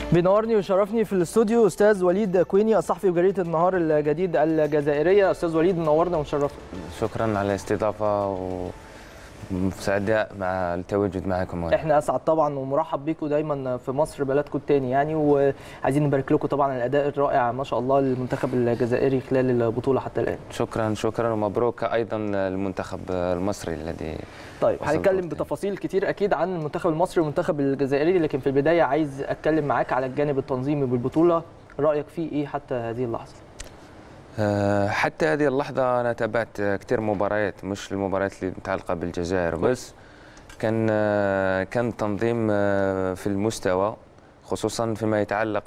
بينورني ويشرفني في الاستوديو استاذ وليد كويني الصحفي بجريده النهار الجديد الجزائريه. استاذ وليد منورنا ومشرفنا. شكرا على الاستضافه وسعداء مع التواجد معكم. احنا اسعد طبعا ومرحب بيكم دايما في مصر بلدكم الثاني يعني، وعايزين نبارك لكم طبعا على الاداء الرائع ما شاء الله للمنتخب الجزائري خلال البطوله حتى الان. شكرا ومبروك ايضا المنتخب المصري الذي طيب هنتكلم بتفاصيل كتير اكيد عن المنتخب المصري والمنتخب الجزائري، لكن في البدايه عايز اتكلم معاك على الجانب التنظيمي بالبطوله، رايك فيه ايه حتى هذه اللحظه؟ حتى هذه اللحظه انا تابعت كثير مباريات، مش المباريات اللي متعلقه بالجزائر بس، كان تنظيم في المستوى، خصوصا فيما يتعلق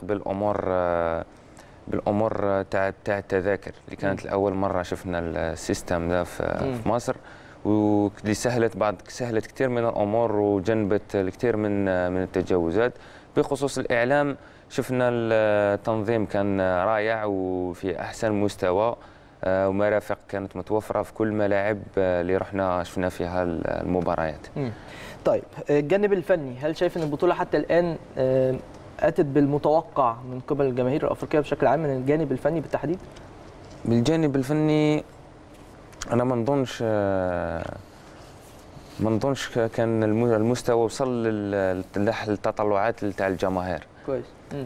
بالامور تاع التذاكر اللي كانت لاول مره شفنا السيستم ده في مصر، واللي سهلت كثير من الامور وجنبت الكثير من التجاوزات. بخصوص الاعلام شفنا التنظيم كان رائع وفي احسن مستوى، ومرافق كانت متوفره في كل ملاعب اللي رحنا شفنا فيها المباريات. طيب الجانب الفني، هل شايف ان البطوله حتى الان اتت بالمتوقع من قبل الجماهير الافريقيه بشكل عام من الجانب الفني بالتحديد؟ بالجانب الفني انا ما نظنش كان المستوى وصل للتطلعات تاع الجماهير. كويس.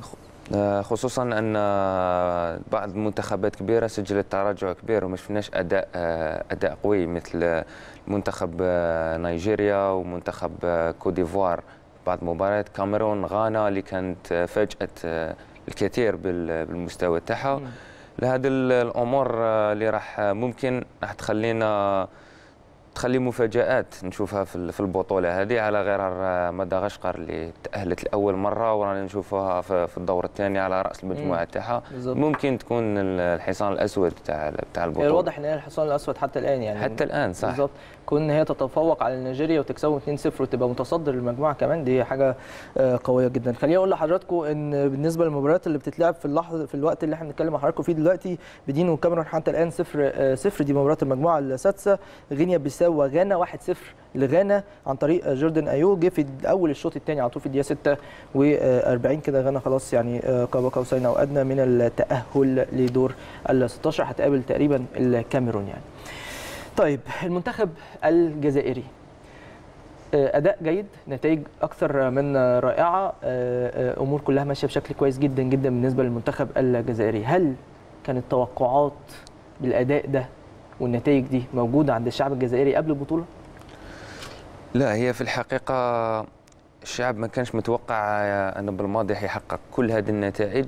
خصوصا ان بعض المنتخبات كبيره سجلت تراجع كبير وما شفناش اداء قوي، مثل منتخب نيجيريا ومنتخب كوديفوار، بعض مباريات كاميرون غانا اللي كانت فاجأت الكثير بالمستوى تاعها. لهذه الامور اللي ممكن راح تخلي مفاجآت نشوفها في البطوله هذه، على غير مدغشقر اللي تأهلت لأول مرة ورانا نشوفها في الدور الثاني على رأس المجموعة تاعها. ممكن تكون الحصان الأسود تاع البطولة. الواضح ان هي الحصان الأسود حتى الآن يعني. حتى الآن صح. بالظبط. كون هي تتفوق على نيجيريا وتكسبهم 2-0 وتبقى متصدر المجموعة كمان، دي حاجة قوية جدا. خليني اقول لحضراتكم ان بالنسبة للمباريات اللي بتتلعب في الوقت اللي احنا بنتكلم مع حضراتكم فيه دلوقتي، بدين والكاميرون حتى الآن 0-0، دي مباراة المجموعة السادسة. غينيا بيساو وغانا 1-0 لغانا عن طريق جوردن ايو، جه في اول الشوط الثاني على طول في الدقيقه 46 كده غانا خلاص يعني قاب قوسين او ادنى من التاهل لدور ال 16، هتقابل تقريبا الكاميرون يعني. طيب المنتخب الجزائري اداء جيد، نتائج اكثر من رائعه، امور كلها ماشيه بشكل كويس جدا جدا بالنسبه للمنتخب الجزائري. هل كانت توقعات بالاداء ده والنتائج دي موجوده عند الشعب الجزائري قبل البطوله؟ لا، هي في الحقيقه الشعب ما كانش متوقع ان بالماضي حيحقق كل هذه النتائج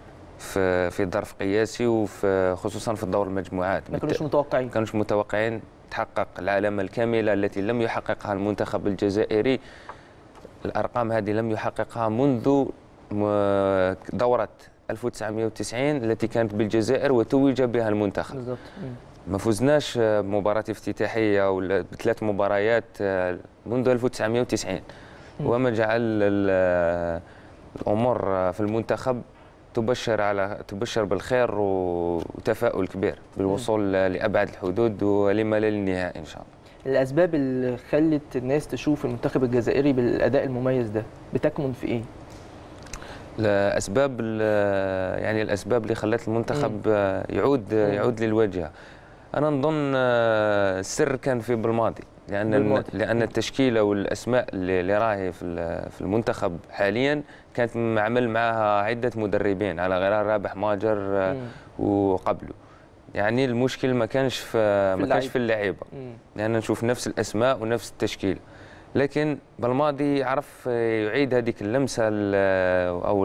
في ظرف قياسي، وخصوصا في دور المجموعات. ما كانوش متوقعين تحقق العلامه الكامله التي لم يحققها المنتخب الجزائري. الارقام هذه لم يحققها منذ دوره 1990 التي كانت بالجزائر وتوج بها المنتخب. بالضبط. ما فزناش بمباراة افتتاحية ولا بثلاث مباريات منذ 1990، وما جعل الأمور في المنتخب تبشر بالخير وتفاؤل كبير بالوصول لأبعد الحدود ولما لا للنهائي إن شاء الله. الأسباب اللي خلت الناس تشوف المنتخب الجزائري بالأداء المميز ده بتكمن في إيه؟ الأسباب اللي خلت المنتخب يعود للواجهة، أنا نظن السر كان بالماضي، لأن التشكيلة والأسماء اللي راهي في المنتخب حاليا كانت معمل معها عدة مدربين على غرار رابح ماجر وقبله. يعني المشكل ما كانش في اللعيبة، لأن نشوف نفس الأسماء ونفس التشكيل، لكن بالماضي عرف يعيد هذيك اللمسة أو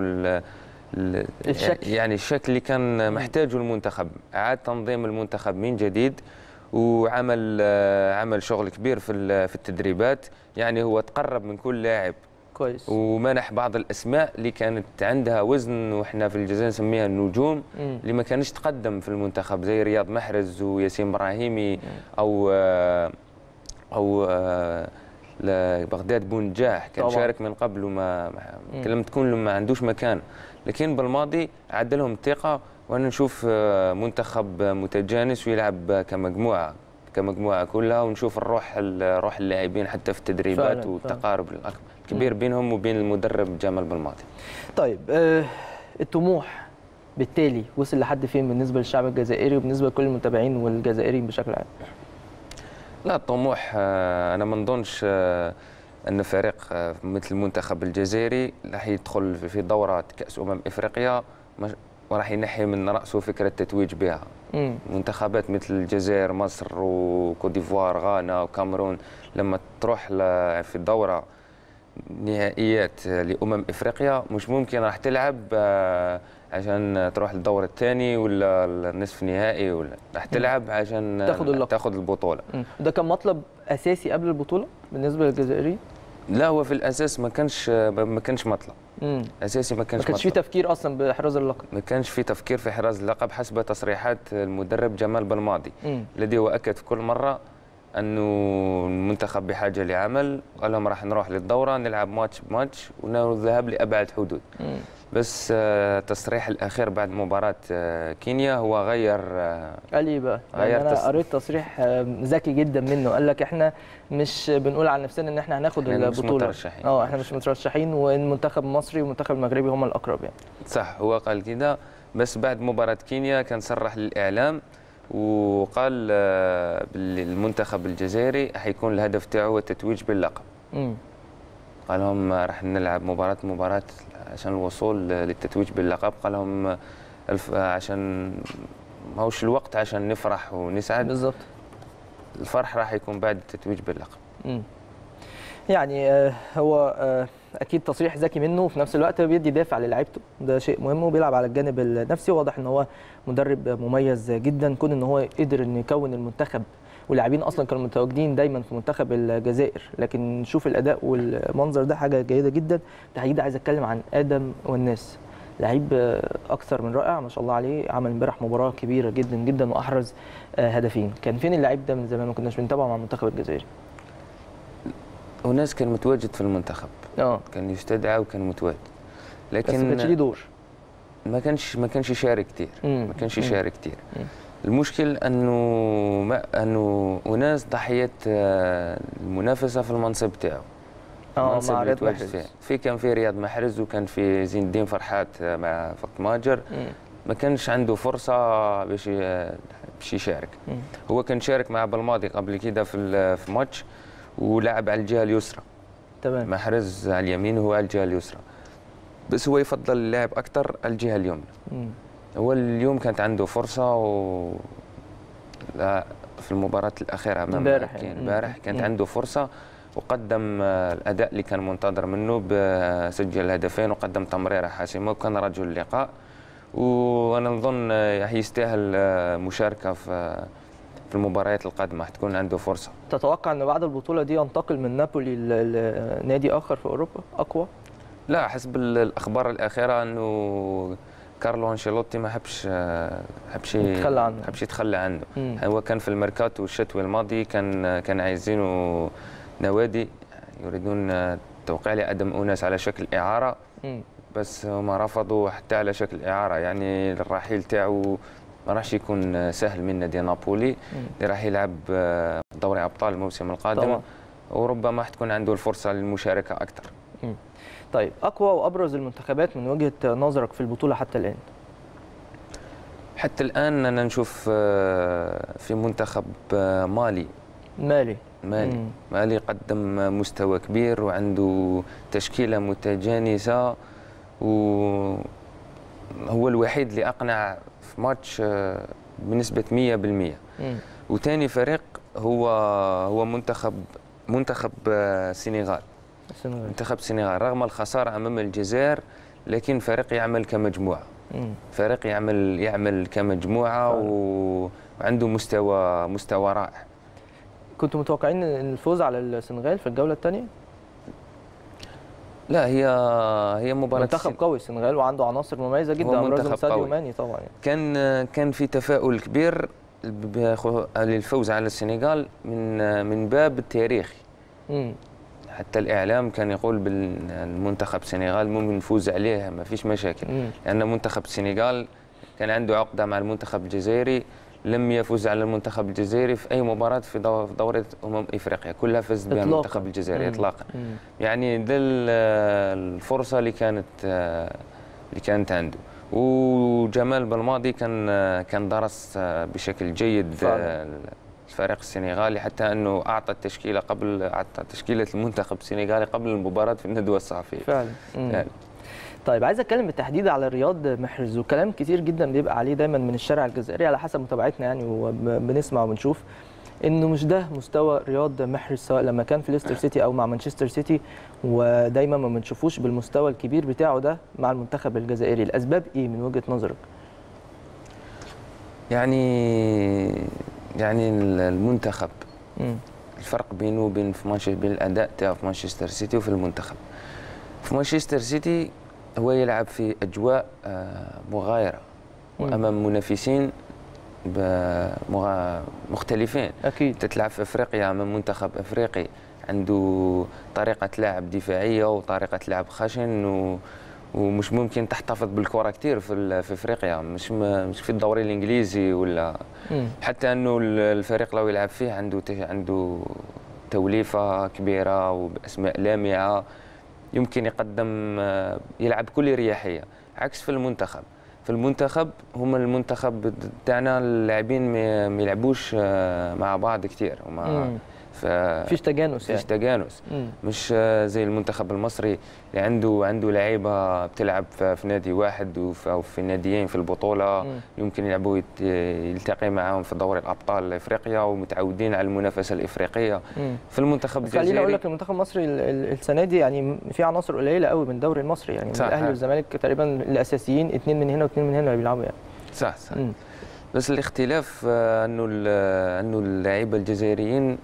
الشكل. يعني الشكل اللي كان محتاجه المنتخب. أعاد تنظيم المنتخب من جديد وعمل شغل كبير في التدريبات، يعني هو تقرب من كل لاعب كويس، ومنح بعض الأسماء اللي كانت عندها وزن، وإحنا في الجزائر نسميها النجوم، اللي ما كانش تقدم في المنتخب، زي رياض محرز وياسين إبراهيمي أو بغداد بونجاح كان شارك من قبل وما لم تكون ما عندوش مكان، لكن بالماضي عاد لهم الثقة، وأنا نشوف منتخب متجانس ويلعب كمجموعة كلها، ونشوف الروح اللاعبين حتى في التدريبات والتقارب الأكبر. كبير بينهم وبين المدرب جمال بلماضي. طيب الطموح بالتالي وصل لحد فين بالنسبه للشعب الجزائري وبالنسبه لكل المتابعين والجزائريين بشكل عام؟ لا الطموح انا ما نظنش ان فريق مثل المنتخب الجزائري راح يدخل في دوره كاس افريقيا وراح ينحي من راسه فكره التتويج بها. منتخبات مثل الجزائر، مصر وكوت ديفوار، غانا وكاميرون لما تروح في الدوره نهائيات افريقيا مش ممكن راح تلعب عشان تروح للدور الثاني ولا النصف نهائي، ولا راح تلعب عشان تاخذ البطوله. ده كان مطلب اساسي قبل البطوله بالنسبه للجزائريين؟ لا هو في الاساس ما كانش مطلب اساسي، ما كانش في تفكير اصلا بحراز اللقب، ما كانش في تفكير في حراز اللقب حسب تصريحات المدرب جمال بلماضي الذي هو اكد في كل مره انه المنتخب بحاجه لعمل، قال لهم راح نروح للدوره نلعب ماتش بماتش ونذهب لابعد حدود. بس التصريح الاخير بعد مباراه كينيا هو غير. قال ايه بقى؟ يعني انا قريت تصريح ذكي جدا منه، قال لك احنا مش بنقول عن نفسنا ان احنا هناخد البطوله، احنا مش مترشحين، والمنتخب المصري والمنتخب المغربي هم الاقرب يعني. صح هو قال كده، بس بعد مباراه كينيا كان صرح للاعلام وقال المنتخب الجزائري حيكون الهدف تاعو هو التتويج باللقب. قال لهم راح نلعب مباراة عشان الوصول للتتويج باللقب. قال لهم عشان ما هوش الوقت عشان نفرح ونسعد، بالظبط الفرح راح يكون بعد التتويج باللقب. يعني هو اكيد تصريح ذكي منه، وفي نفس الوقت بيدي دافع للاعيبته، ده شيء مهم، وبيلعب على الجانب النفسي. واضح ان هو مدرب مميز جدا، كون ان هو قدر انه يكون المنتخب، واللاعبين اصلا كانوا متواجدين دايما في منتخب الجزائر، لكن نشوف الاداء والمنظر ده حاجه جيده جدا. تحديدا عايز اتكلم عن ادم والناس، لعيب اكثر من رائع ما شاء الله عليه، عمل امبارح مباراه كبيره جدا جدا واحرز هدفين. كان فين اللعيب ده من زمان؟ ما كناش بنتابعه مع المنتخب الجزائري. وناس كان متواجد في المنتخب، كان يستدعى وكان متواجد، لكن بس ما كانش ليه دور، ما كانش يشارك كثير، ما كانش يشارك كثير. المشكل انه وناس ضحيه المنافسه في المنصب تاعو، مع رياض محرز. كان في رياض محرز وكان في زين الدين فرحات مع فقط ماجر، ما كانش عنده فرصه باش يشارك. هو كان شارك مع بلماضي قبل كده في ماتش ولعب على الجهه اليسرى، تمام، محرز على اليمين وهو على الجهه اليسرى، بس هو يفضل اللعب اكثر على الجهه اليمنى. هو اليوم كانت عنده فرصه في المباراه الاخيره امام امبارح كانت عنده فرصه وقدم الاداء اللي كان منتظر منه، بسجل هدفين وقدم تمريره حاسمه وكان رجل اللقاء، وانا نظن يستاهل مشاركه في المباريات القادمه، تكون عنده فرصه. تتوقع ان بعد البطوله دي ينتقل من نابولي لنادي اخر في اوروبا اقوى؟ لا، حسب الاخبار الاخيره انه كارلو انشيلوتي ما حبش يتخلى عنه. هو كان في الميركاتو الشتوي الماضي كان عايزينه نوادي يريدون توقيع لادم اوناس على شكل اعاره، بس هما رفضوا حتى على شكل اعاره، يعني الرحيل تاعو ما راحش يكون سهل من نادي نابولي اللي راح يلعب دوري ابطال الموسم القادم طبعا. وربما تكون عنده الفرصه للمشاركه اكثر. طيب اقوى وابرز المنتخبات من وجهه نظرك في البطوله حتى الان؟ حتى الان انا نشوف في منتخب مالي قدم مستوى كبير وعنده تشكيله متجانسه، وهو الوحيد اللي اقنع في ماتش بنسبه 100%. وثاني فريق هو منتخب السنغال. منتخب السنغال رغم الخساره امام الجزائر، لكن فريق يعمل كمجموعه، فريق يعمل كمجموعه وعنده مستوى رائع. كنتوا متوقعين الفوز على السنغال في الجوله الثانيه؟ لا، هي مباراه منتخب قوي السنغال وعنده عناصر مميزه جدا، ابرزهم ساديو ماني طبعا يعني. كان في تفاؤل كبير للفوز على السنغال من باب التاريخي. حتى الاعلام كان يقول بالمنتخب السنغال ممكن نفوز عليه ما فيش مشاكل، لان منتخب السنغال كان عنده عقده مع المنتخب الجزائري لم يفز على المنتخب الجزائري في اي مباراه في دوره افريقيا، كلها فاز بها المنتخب الجزائري اطلاقا. يعني ده الفرصه اللي كانت عنده. وجمال بالماضي كان درس بشكل جيد الفريق السنغالي، حتى انه اعطى تشكيله المنتخب السنغالي قبل المباراه في الندوه الصحفيه فعلا. يعني. طيب عايز اتكلم بالتحديد على رياض محرز، وكلام كتير جدا بيبقى عليه دايما من الشارع الجزائري على حسب متابعتنا يعني، وبنسمع وبنشوف انه مش ده مستوى رياض محرز سواء لما كان في ليستر سيتي او مع مانشستر سيتي، ودايما ما بنشوفوش بالمستوى الكبير بتاعه ده مع المنتخب الجزائري. الاسباب ايه من وجهة نظرك؟ يعني المنتخب الفرق بينه وبين بين الاداء تاعو في مانشستر سيتي وفي المنتخب. في مانشستر سيتي هو يلعب في اجواء مغايره وامام منافسين مختلفين. اكيد تتلعب في افريقيا امام منتخب افريقي عنده طريقه لعب دفاعيه وطريقه لعب خشن، ومش ممكن تحتفظ بالكره كثير في افريقيا، مش في الدوري الانجليزي ولا حتى انه الفريق لو يلعب فيه عنده توليفه كبيره وباسماء لامعه، يمكن يلعب بكل اريحيه، عكس في المنتخب. في المنتخب هما المنتخب تاعنا اللاعبين ما يلعبوش مع بعض كثير، فيش تجانس فيش تجانس. مش زي المنتخب المصري اللي عنده لعيبه بتلعب في نادي واحد او في ناديين في البطوله، يمكن يلعبوا يلتقي معاهم في دوري الابطال افريقيا ومتعودين على المنافسه الافريقيه. في المنتخب الجزائري خليني اقول لك المنتخب المصري السنه دي يعني في عناصر قليله قوي من الدوري المصري، يعني من الاهلي والزمالك تقريبا الاساسيين 2 من هنا و2 من هنا اللي بيلعبوا يعني. صح. بس الاختلاف انه اللاعيبه الجزائريين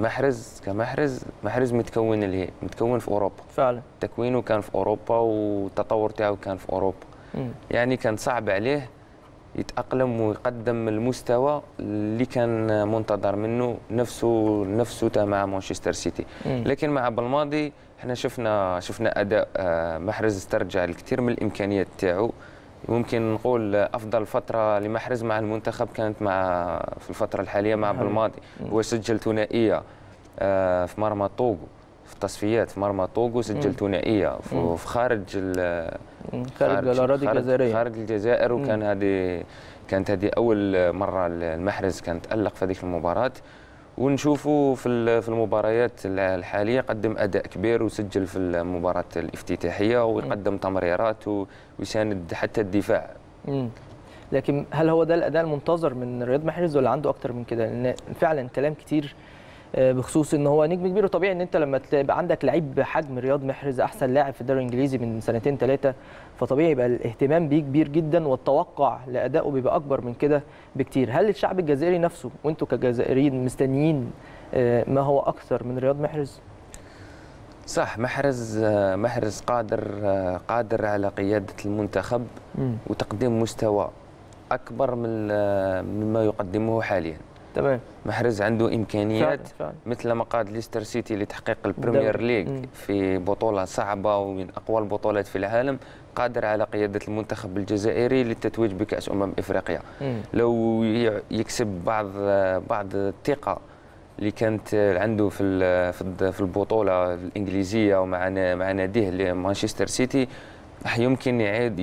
محرز متكون في اوروبا فعلا. تكوينه كان في اوروبا والتطور تاعو كان في اوروبا. يعني كان صعب عليه يتاقلم ويقدم المستوى اللي كان منتظر منه نفسه تاع مع مانشستر سيتي. لكن مع بالماضي احنا شفنا اداء محرز استرجع الكثير من الامكانيات تاعو. ممكن نقول افضل فتره لمحرز مع المنتخب كانت في الفتره الحاليه مع بالماضي. هو سجل ثنائيه في مرمى طوغو في التصفيات، في مرمى طوغو سجل ثنائيه في خارج الاراضي الجزائريه، خارج الجزائر. كانت هذه اول مره المحرز كان تالق في هذيك المباراه، ونشوفه في المباريات الحاليه قدم اداء كبير وسجل في المباراه الافتتاحيه ويقدم تمريرات ويساند حتى الدفاع. لكن هل هو ده الاداء المنتظر من رياض محرز ولا عنده اكتر من كده؟ لان فعلا كلام كتير بخصوص ان هو نجم كبير، وطبيعي ان انت لما تبقى عندك لعيب بحجم رياض محرز احسن لاعب في الدوري الانجليزي من 2-3 فطبيعي يبقى الاهتمام بيه كبير جدا والتوقع لادائه بيبقى اكبر من كده بكتير. هل الشعب الجزائري نفسه وانتم كجزائريين مستنيين ما هو اكثر من رياض محرز؟ صح. محرز قادر على قياده المنتخب وتقديم مستوى اكبر مما يقدمه حاليا. تمام. محرز عنده امكانيات فعلا. مثل ما قاد ليستر سيتي لتحقيق البريمير ليج في بطوله صعبه ومن اقوى البطولات في العالم، قادر على قياده المنتخب الجزائري للتتويج بكاس لو يكسب بعض الثقه اللي كانت عنده في البطوله الانجليزيه ومع ناديه مانشستر سيتي، يمكن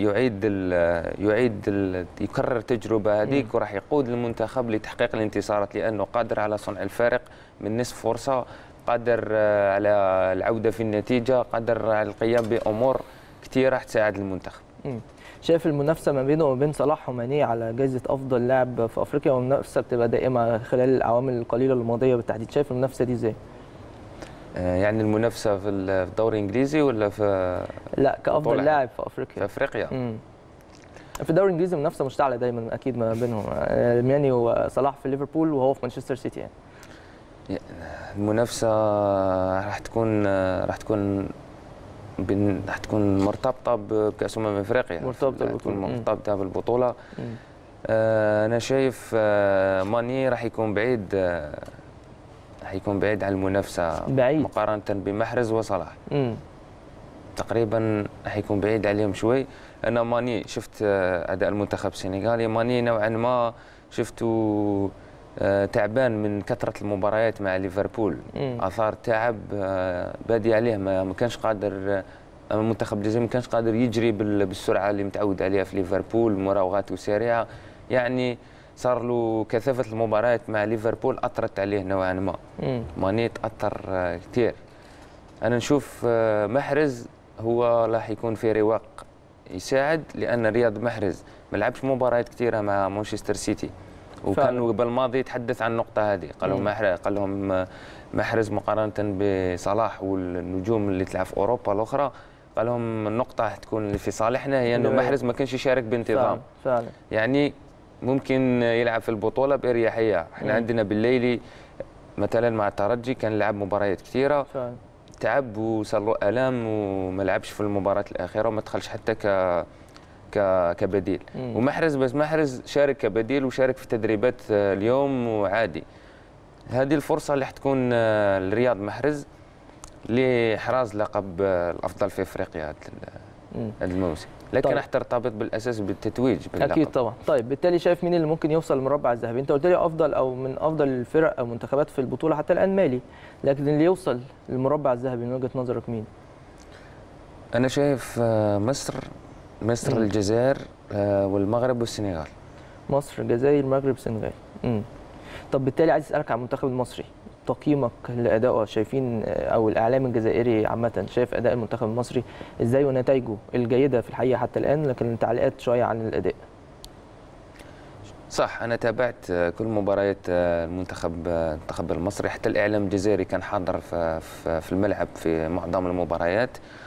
يكرر التجربه هذيك وراح يقود المنتخب لتحقيق الانتصارات، لانه قادر على صنع الفارق من نصف فرصه، قادر على العوده في النتيجه، قادر على القيام بامور كثيره راح تساعد المنتخب. شايف المنافسه ما بينه وبين صلاح وماني على جائزه افضل لاعب في افريقيا، والمنافسه بتبقى دائمه خلال الاعوام القليله الماضيه بالتحديد، شايف المنافسه دي ازاي؟ يعني المنافسه في الدوري الانجليزي ولا لا كافضل لاعب في افريقيا؟ في افريقيا. في الدوري الانجليزي المنافسه مشتعله دايما اكيد ما بينهم، ماني وصلاح في ليفربول وهو في مانشستر سيتي يعني. المنافسه راح تكون مرتبطه بكاس افريقيا، مرتبطه بالبطوله. انا شايف ماني راح يكون بعيد عن المنافسه مقارنه بمحرز وصلاح. تقريبا راح يكون بعيد عليهم شوي. انا ماني شفت اداء المنتخب السنغالي، ماني نوعا ما شفته تعبان من كثرة المباريات مع ليفربول، آثار تعب بادي عليه، ما كانش قادر المنتخب الجزائري ما كانش قادر يجري بالسرعة اللي متعود عليها في ليفربول، مراوغاته سريعة، يعني صار له كثافة المباريات مع ليفربول أثرت عليه نوعا ما. ماني تأثر كثير. أنا نشوف محرز هو راح يكون في رواق يساعد، لأن رياض محرز ما لعبش مباريات كثيرة مع مانشستر سيتي، وكان بالماضي يتحدث عن النقطة هذه، قال لهم محرز مقارنة بصلاح والنجوم اللي تلعب في أوروبا الأخرى، قال لهم النقطة تكون في صالحنا هي أنه محرز ما كانش يشارك بانتظام. فعلا. يعني ممكن يلعب في البطولة بأريحية. احنا عندنا بالليلي مثلا مع الترجي كان لعب مباريات كثيرة، تعب وصار له آلام وما لعبش في المباراة الأخيرة وما دخلش حتى كبديل. ومحرز بس محرز شارك كبديل وشارك في تدريبات اليوم وعادي. هذه الفرصة اللي حتكون لرياض محرز لإحراز لقب الأفضل في أفريقيا هذا الموسم، لكن طيب. ترتبط بالأساس بالتتويج باللقب. أكيد طبعا. طيب بالتالي شايف مين اللي ممكن يوصل للمربع الذهبي؟ أنت قلت لي أفضل أو من أفضل الفرق أو منتخبات في البطولة حتى الآن مالي، لكن اللي يوصل للمربع الذهبي من وجهة نظرك مين؟ أنا شايف مصر الجزائر والمغرب والسنغال. مصر، الجزائر، المغرب، السنغال. طب بالتالي عايز أسألك عن المنتخب المصري، تقييمك لأدائه، شايفين أو الإعلام الجزائري عامة شايف أداء المنتخب المصري إزاي ونتائجه الجيدة في الحقيقة حتى الآن، لكن تعليقات شوية عن الأداء. صح، أنا تابعت كل مباريات المنتخب المصري، حتى الإعلام الجزائري كان حاضر في الملعب في معظم المباريات.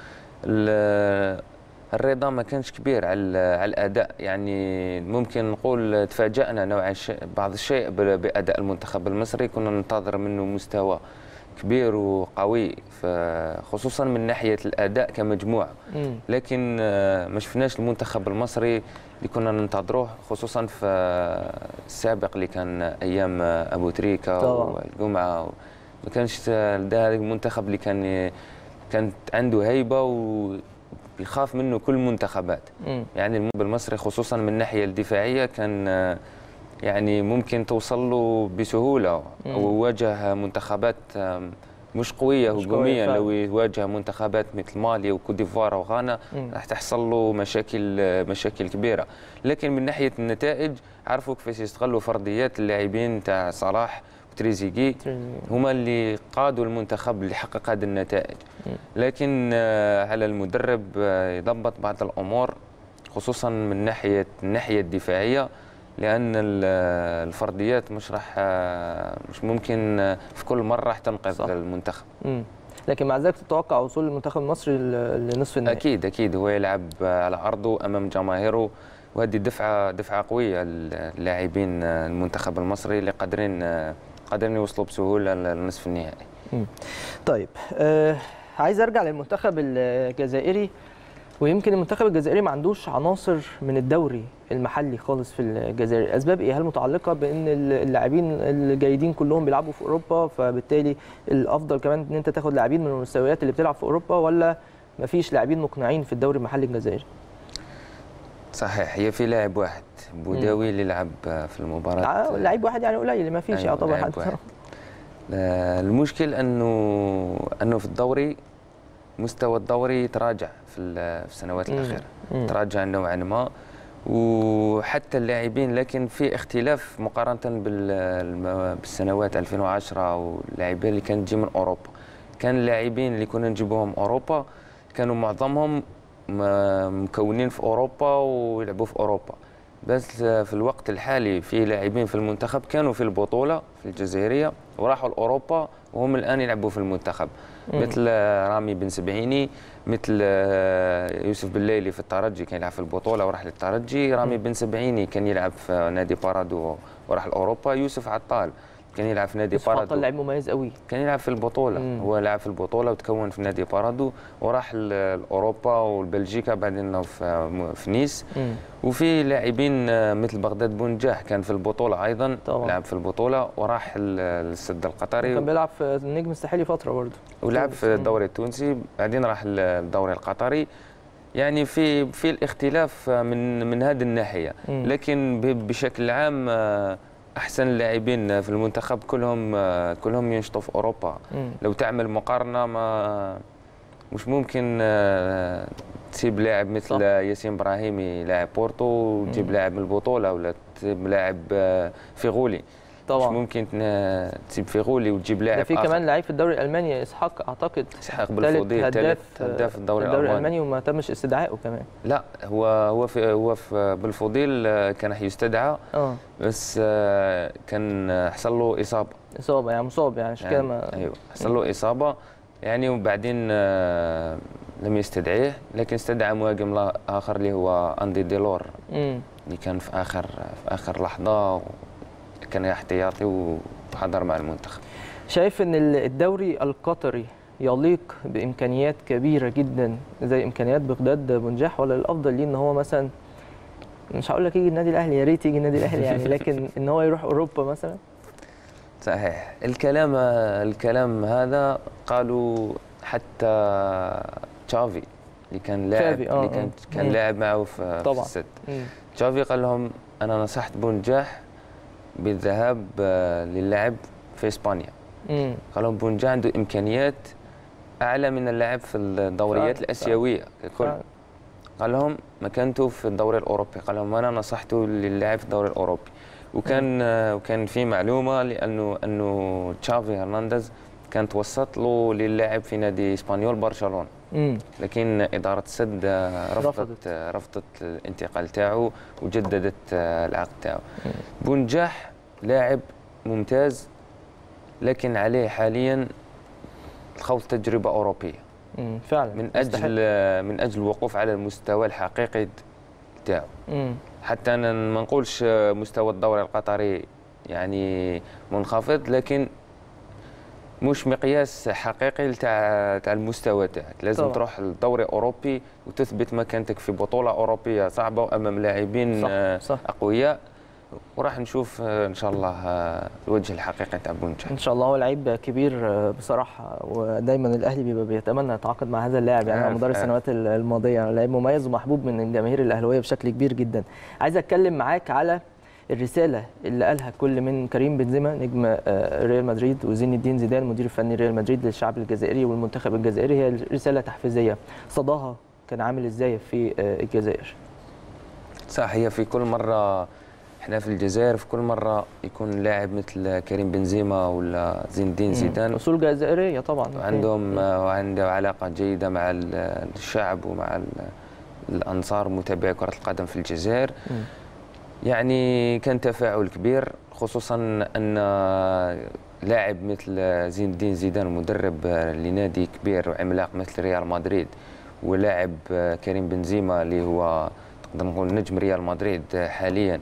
الرضا ما كانش كبير على الاداء، يعني ممكن نقول تفاجأنا نوعا بعض الشيء باداء المنتخب المصري، كنا ننتظر منه مستوى كبير وقوي خصوصا من ناحيه الاداء كمجموعه، لكن ما شفناش المنتخب المصري اللي كنا ننتظروه، خصوصا في السابق اللي كان ايام ابو تريكه والجمعه. ما كانش هذا المنتخب اللي كانت عنده هيبه بيخاف منه كل المنتخبات. يعني المنتخب المصري خصوصا من الناحيه الدفاعيه كان يعني ممكن توصل له بسهوله، وواجه منتخبات مش قويه هجوميا. لو يواجه منتخبات مثل مالي وكوت ديفوار وغانا راح تحصل له مشاكل كبيره. لكن من ناحيه النتائج عرفوا كيفاش يستغلوا فرديات اللاعبين تاع صلاح وتريزيجي، هما اللي قادوا المنتخب اللي حقق هذه النتائج. لكن على المدرب يضبط بعض الامور خصوصا من الناحيه الدفاعيه، لان الفرديات مش ممكن في كل مره راح تنقذ المنتخب. لكن مع ذلك تتوقع وصول المنتخب المصري لنصف النهائي؟ اكيد هو يلعب على ارضه امام جماهيره، وهذه دفعه قويه للاعبين المنتخب المصري اللي قادرين يوصلوا بسهوله لنصف النهائي. طيب عايز ارجع للمنتخب الجزائري، ويمكن المنتخب الجزائري ما عندوش عناصر من الدوري المحلي خالص في الجزائر. الاسباب ايه؟ هل متعلقه بان اللاعبين الجيدين كلهم بيلعبوا في اوروبا، فبالتالي الافضل كمان ان انت تاخد لاعبين من المستويات اللي بتلعب في اوروبا، ولا ما فيش لاعبين مقنعين في الدوري المحلي الجزائري؟ صحيح، هي في لاعب واحد بوداوي اللي لعب في المباراه. لاعب واحد يعني قليل، ما فيش يعتبر حد. المشكل انه في الدوري مستوى الدوري تراجع في السنوات الاخيره، تراجع نوعا ما، وحتى اللاعبين، لكن في اختلاف مقارنه بالسنوات 2010 واللاعبين اللي كانت تجي من اوروبا. كان اللاعبين اللي كنا نجيبوهم اوروبا كانوا معظمهم مكونين في اوروبا ويلعبوا في اوروبا، بس في الوقت الحالي في لاعبين في المنتخب كانوا في البطوله في الجزائريه وراحوا لاوروبا وهم الان يلعبوا في المنتخب، مثل رامي بن سبعيني، مثل يوسف بالليلي في الترجي كان يلعب في البطوله وراح للترجي. رامي بن سبعيني كان يلعب في نادي بارادو وراح لاوروبا. يوسف عطال كان يلعب في نادي بارادو. عطال لاعب مميز قوي، كان يلعب في البطوله. هو لعب في البطوله وتكون في نادي بارادو وراح لاوروبا والبلجيكا بعدين في نيس. وفي لاعبين مثل بغداد بونجاح كان في البطوله ايضا طبعا. لعب في البطوله وراح السد القطري، كان بيلعب في النجم الساحلي فتره برضه، ولعب في الدوري التونسي بعدين راح للدوري القطري. يعني في الاختلاف من هذه الناحيه، لكن بشكل عام احسن اللاعبين في المنتخب كلهم ينشطوا في اوروبا. لو تعمل مقارنه ما مش ممكن تسيب لاعب مثل ياسين ابراهيمي لاعب بورتو وتجيب لاعب من البطوله، ولا تجيب لاعب فيغولي. طبعا مش ممكن تسيب فيغولي وتجيب لاعب في كمان لعيب في الدوري الالماني اسحاق، اعتقد اسحاق بالفودي هداف الدوري الالماني وما تمش استدعائه كمان. لا هو في بالفضيل كان يستدعى بس كان حصل له اصابه يعني مصاب يعني عشان كده ايوه حصل له اصابه يعني، وبعدين لم يستدعيه، لكن استدعى مهاجم اخر اللي هو اندي ديلور اللي كان في اخر لحظه كان احتياطي وحضر مع المنتخب. شايف ان الدوري القطري يليق بامكانيات كبيره جدا زي امكانيات بغداد بنجاح، ولا الافضل ليه ان هو مثلا مش هقول لك يجي النادي الاهلي، يا ريت يجي النادي الاهلي يعني، لكن ان هو يروح اوروبا مثلا؟ صحيح الكلام هذا قالوا حتى تشافي اللي كان لاعب كان لاعب معه في السد. تشافي قال لهم انا نصحت بنجاح بالذهاب للعب في اسبانيا. قال لهم بنجاح عنده امكانيات اعلى من اللعب في الدوريات الاسيويه ككل. قال لهم مكانته في الدوري الاوروبي. قال لهم انا نصحته للعب في الدوري الاوروبي. وكان في معلومه انه تشافي هرنانديز كان توسط له للعب في نادي اسبانيول برشلونه، لكن اداره السد رفضت الانتقال تاعو وجددت العقد تاعو. بنجاح لاعب ممتاز، لكن عليه حاليا خوض تجربه اوروبيه فعلا من اجل الوقوف على المستوى الحقيقي تاعو. حتى انا ما نقولش مستوى الدوري القطري يعني منخفض، لكن مش مقياس حقيقي تاع المستوى تاعك. لازم طبعا تروح للدوري الاوروبي وتثبت مكانتك في بطوله اوروبيه صعبه وامام لاعبين صح. اقوياء، وراح نشوف ان شاء الله الوجه الحقيقي تاع بونجا. ان شاء الله. هو لعيب كبير بصراحه، ودايما الاهلي بيبقى بيتمنى يتعاقد مع هذا اللاعب يعني على مدار السنوات الماضيه. لعيب مميز ومحبوب من الجماهير الاهلاويه بشكل كبير جدا. عايز اتكلم معاك على الرساله اللي قالها كل من كريم بنزيما نجم ريال مدريد وزين الدين زيدان مدير الفني ريال مدريد للشعب الجزائري والمنتخب الجزائري. هي رساله تحفيزيه، صداها كان عامل ازاي في الجزائر؟ صح، هي في كل مره احنا في الجزائر في كل مره يكون لاعب مثل كريم بنزيما ولا زين الدين زيدان اصول جزائريه طبعا، وعنده علاقه جيده مع الشعب ومع الانصار متابعي كره القدم في الجزائر. يعني كان تفاعل كبير، خصوصا ان لاعب مثل زين الدين زيدان مدرب لنادي كبير وعملاق مثل ريال مدريد، ولاعب كريم بنزيما اللي هو نقدر نقول نجم ريال مدريد حاليا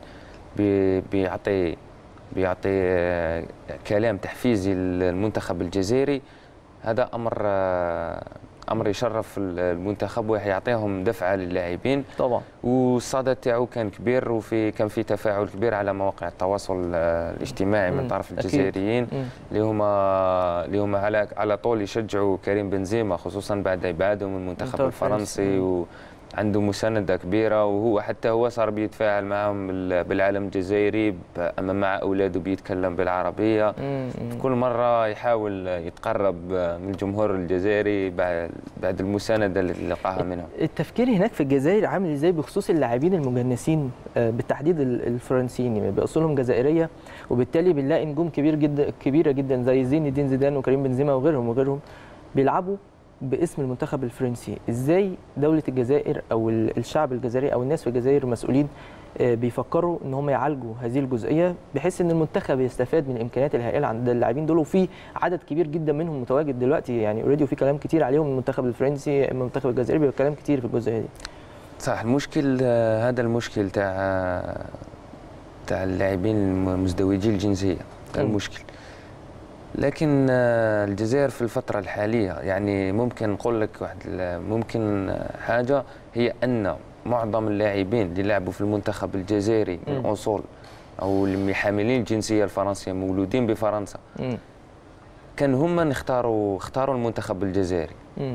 بيعطي كلام تحفيزي للمنتخب الجزائري. هذا امر يشرف المنتخب ويعطيهم دفعه للاعبين طبعا. والصدى تاعو كان كبير كان في تفاعل كبير على مواقع التواصل الاجتماعي من طرف الجزائريين اللي هما على طول يشجعوا كريم بنزيما، خصوصا بعد ابعاده من المنتخب الفرنسي عنده مساندة كبيرة، وهو حتى هو صار بيتفاعل معهم بالعالم الجزائري، أما مع أولاده بيتكلم بالعربية. في كل مرة يحاول يتقرب من الجمهور الجزائري بعد المساندة اللي لقاها منهم. التفكير هناك في الجزائر عامل ازاي بخصوص اللاعبين المجنسين بالتحديد الفرنسيين بأصولهم جزائرية، وبالتالي بنلاقي نجوم كبيرة جدا زي زين الدين زيدان وكريم بنزيما وغيرهم بيلعبوا باسم المنتخب الفرنسي. ازاي دولة الجزائر او الشعب الجزائري او الناس في الجزائر المسؤولين بيفكروا ان هم يعالجوا هذه الجزئيه بحيث ان المنتخب يستفاد من الامكانيات الهائله عند اللاعبين دول، وفي عدد كبير جدا منهم متواجد دلوقتي يعني اوريدي، وفي كلام كتير عليهم المنتخب الفرنسي المنتخب الجزائري، بيبقى كلام كتير في الجزئيه دي. صح، المشكل هذا المشكل تاع اللاعبين المزدوجي الجنسيه المشكل. لكن الجزائر في الفترة الحالية يعني ممكن نقول لك ممكن حاجة، هي أن معظم اللاعبين اللي لعبوا في المنتخب الجزائري من أصول أو اللي حاملين الجنسية الفرنسية مولودين بفرنسا كان هم اختاروا المنتخب الجزائري.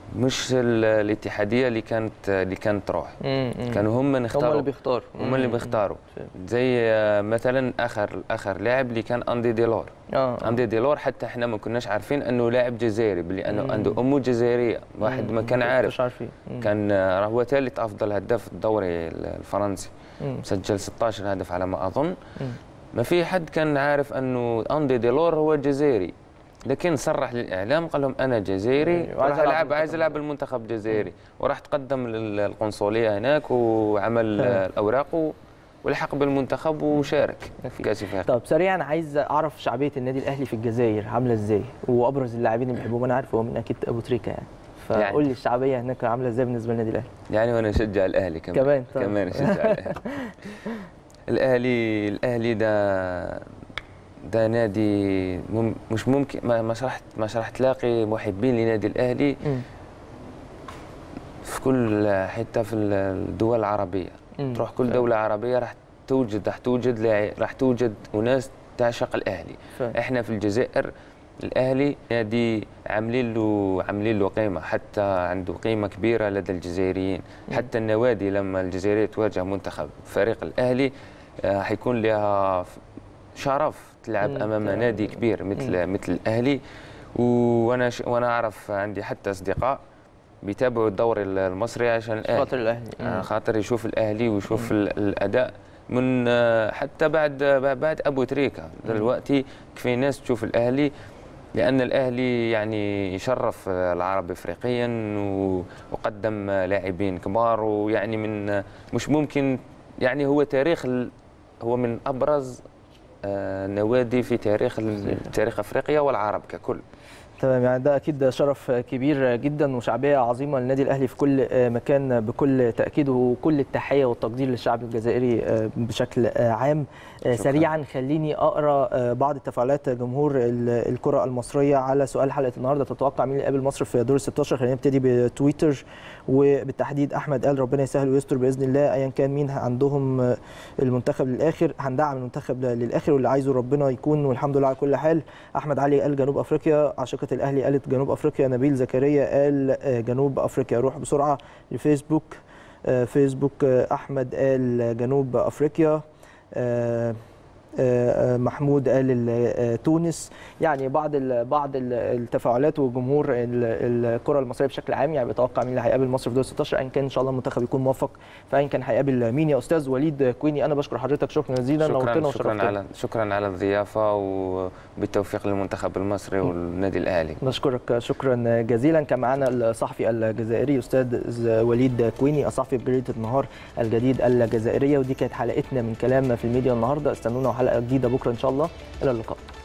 مش الاتحاديه اللي كانت تروح. كانوا هم هم اللي بيختاروا. زي مثلا اخر لاعب اللي كان اندي ديلور. اندي ديلور حتى احنا ما كناش عارفين انه لاعب جزائري، لانه عنده امه جزائريه، واحد ما كان عارف. مش عارفين. كان هو ثالث افضل هداف الدوري الفرنسي، مسجل 16 هدف على ما اظن. ما في حد كان عارف انه اندي ديلور هو جزائري، لكن صرح للاعلام قال لهم انا جزائري عايز العب المنتخب الجزائري، وراح تقدم للقنصليه هناك وعمل الاوراق والحق بالمنتخب وشارك في كاس افريقيا. طب سريعا عايز اعرف شعبيه النادي الاهلي في الجزائر عامله ازاي، وابرز اللاعبين اللي بيحبوهم. انا عارف هو من اكيد ابو تريكه يعني، فقول لي الشعبيه هناك عامله ازاي بالنسبه للنادي الاهلي. يعني وانا اشجع الاهلي كمان اشجع الاهلي. الاهلي ده نادي مش ممكن ما راح تلاقي محبين لنادي الاهلي في كل حته في الدول العربيه. تروح كل دوله عربيه راح توجد اناس تعشق الاهلي. احنا في الجزائر الاهلي نادي عاملين له قيمه، حتى عنده قيمه كبيره لدى الجزائريين. حتى النوادي لما الجزائريه تواجه منتخب فريق الاهلي حيكون لها شرف تلعب امام نادي كبير مثل الاهلي. وانا اعرف عندي حتى اصدقاء بيتابعوا الدوري المصري عشان الاهلي، خاطر الاهلي، خاطر يشوف الاهلي ويشوف الاداء من حتى بعد ابو تريكه. دلوقتي كفايه ناس تشوف الاهلي، لان الاهلي يعني يشرف العرب افريقيا وقدم لاعبين كبار، ويعني من مش ممكن يعني هو من ابرز نوادي في تاريخ افريقيا والعرب ككل. تمام، يعني ده اكيد شرف كبير جدا وشعبيه عظيمه للنادي الاهلي في كل مكان بكل تاكيد، وكل التحيه والتقدير للشعب الجزائري بشكل عام. شكرا. سريعا خليني اقرا بعض التفاعلات جمهور الكره المصريه على سؤال حلقه النهارده. تتوقع مين اللي يقابل مصر في دور ال 16؟ خلينا نبتدي بتويتر، وبالتحديد احمد قال ربنا يسهل ويستر باذن الله، ايا كان مين عندهم المنتخب للاخر هندعم المنتخب للاخر، واللي عايزه ربنا يكون، والحمد لله على كل حال. احمد علي قال جنوب افريقيا، عشقة الاهلي قالت جنوب افريقيا. نبيل زكريا قال جنوب افريقيا. روح بسرعه لفيسبوك. فيسبوك احمد قال جنوب افريقيا. محمود قال تونس. يعني بعض التفاعلات وجمهور الكره المصريه بشكل عام يعني بيتوقع مين اللي هيقابل مصر في دور 16 ايا كان. ان شاء الله المنتخب يكون موفق فايا كان هيقابل مين. يا استاذ وليد كويني انا بشكر حضرتك شكرا جزيلا، نورتنا وشرفتنا. شكرا على الضيافه، وبالتوفيق للمنتخب المصري والنادي الاهلي. نشكرك شكرا جزيلا. كان معنا الصحفي الجزائري استاذ وليد كويني الصحفي بجريده النهار الجديد الجزائريه. ودي كانت حلقتنا من كلام في الميديا النهارده. استنونا حلقه جديده بكره ان شاء الله. الى اللقاء.